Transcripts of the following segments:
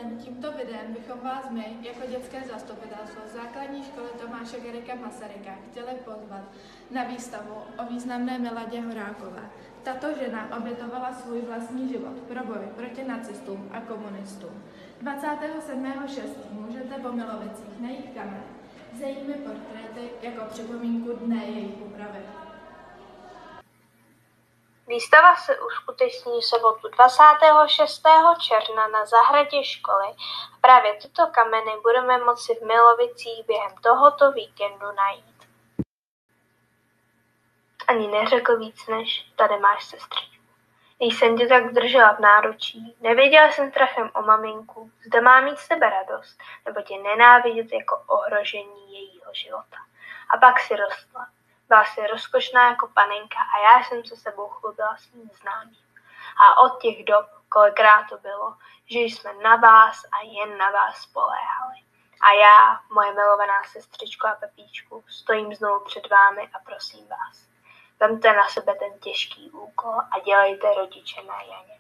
den tímto videem bychom vás my, jako dětské zastupitelstvo základní školy Tomáše Garrigua Masaryka, chtěli pozvat na výstavu o významné Miladě Horákové. Tato žena obětovala svůj vlastní život pro boj proti nacistům a komunistům. 27.6. můžete po Milovicích najít kamery s jejími portréty jako připomínku dne její popravy. Výstava se uskuteční sobotu 26. června na zahradě školy a právě tyto kameny budeme moci v Milovicích během tohoto víkendu najít. Ani neřekl víc než tady máš sestřičku. Když jsem tě tak držela v náručí, nevěděla jsem strachem o maminku, zda má mít z tebe radost, nebo tě nenávidět jako ohrožení jejího života. A pak si rostla. Byla si rozkošná jako panenka a já jsem se sebou chlubila svým známým. A od těch dob, kolikrát to bylo, že jsme na vás a jen na vás spoléhali. A já, moje milovaná sestřičko a Pepíčku, stojím znovu před vámi a prosím vás. Vemte na sebe ten těžký úkol a dělejte rodiče na Janě.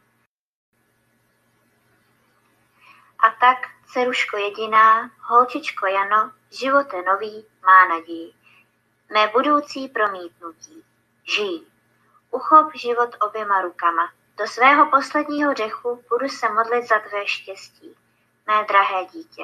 A tak, dceruško jediná, holčičko Jano, živote nový má naději. Mé budoucí promítnutí. Žij. Uchop život oběma rukama. Do svého posledního dechu budu se modlit za tvé štěstí. Mé drahé dítě.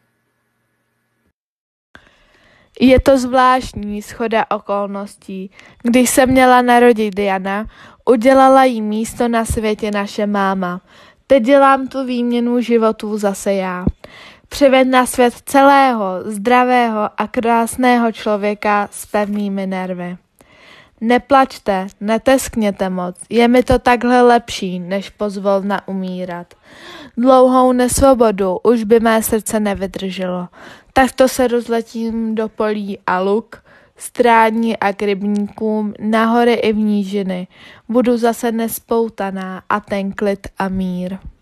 Je to zvláštní shoda okolností. Když se měla narodit Jana, udělala jí místo na světě naše máma. Teď dělám tu výměnu životů zase já. Přived na svět celého, zdravého a krásného člověka s pevnými nervy. Neplačte, neteskněte moc, je mi to takhle lepší, než pozvolna umírat. Dlouhou nesvobodu už by mé srdce nevydrželo. Takto se rozletím do polí a luk, strání a k rybníkům, na hory i v nížiny. Budu zase nespoutaná a ten klid a mír.